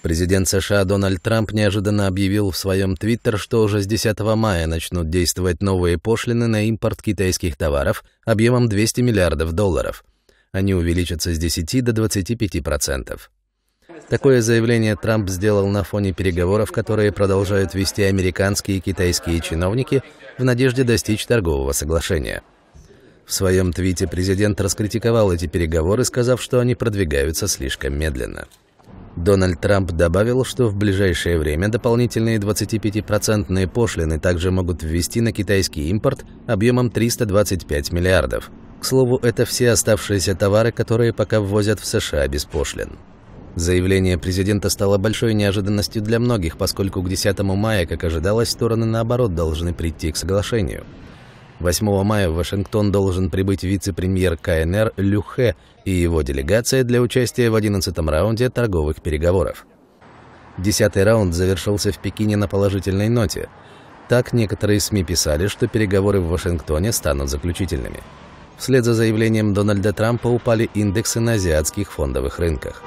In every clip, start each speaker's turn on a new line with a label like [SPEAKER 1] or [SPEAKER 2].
[SPEAKER 1] Президент США Дональд Трамп неожиданно объявил в своем твиттер, что уже с 10 мая начнут действовать новые пошлины на импорт китайских товаров объемом $200 миллиардов. Они увеличатся с 10 до 25%. Такое заявление Трамп сделал на фоне переговоров, которые продолжают вести американские и китайские чиновники в надежде достичь торгового соглашения. В своем твите президент раскритиковал эти переговоры, сказав, что они продвигаются слишком медленно. Дональд Трамп добавил, что в ближайшее время дополнительные 25% пошлины также могут ввести на китайский импорт объемом 325 миллиардов. К слову, это все оставшиеся товары, которые пока ввозят в США без пошлин. Заявление президента стало большой неожиданностью для многих, поскольку к 10 мая, как ожидалось, стороны наоборот должны прийти к соглашению. 8 мая в Вашингтон должен прибыть вице-премьер КНР Лю Хэ и его делегация для участия в 11-м раунде торговых переговоров. 10-й раунд завершился в Пекине на положительной ноте. Так некоторые СМИ писали, что переговоры в Вашингтоне станут заключительными. Вслед за заявлением Дональда Трампа упали индексы на азиатских фондовых рынках.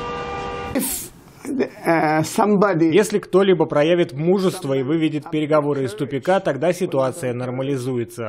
[SPEAKER 2] Если кто-либо проявит мужество и выведет переговоры из тупика, тогда ситуация нормализуется.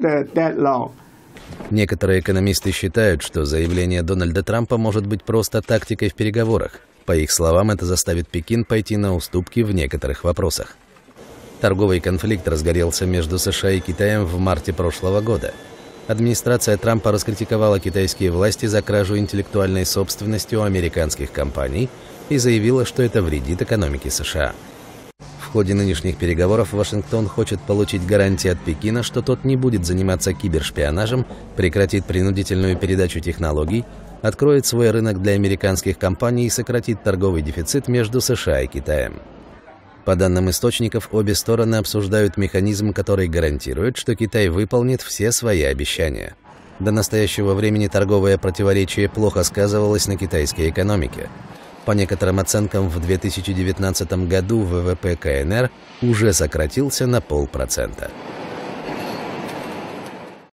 [SPEAKER 1] Некоторые экономисты считают, что заявление Дональда Трампа может быть просто тактикой в переговорах. По их словам, это заставит Пекин пойти на уступки в некоторых вопросах. Торговый конфликт разгорелся между США и Китаем в марте прошлого года. Администрация Трампа раскритиковала китайские власти за кражу интеллектуальной собственности у американских компаний и заявила, что это вредит экономике США. В ходе нынешних переговоров Вашингтон хочет получить гарантии от Пекина, что тот не будет заниматься кибершпионажем, прекратит принудительную передачу технологий, откроет свой рынок для американских компаний и сократит торговый дефицит между США и Китаем. По данным источников, обе стороны обсуждают механизм, который гарантирует, что Китай выполнит все свои обещания. До настоящего времени торговое противоречие плохо сказывалось на китайской экономике. По некоторым оценкам, в 2019 году ВВП КНР уже сократился на 0,5%.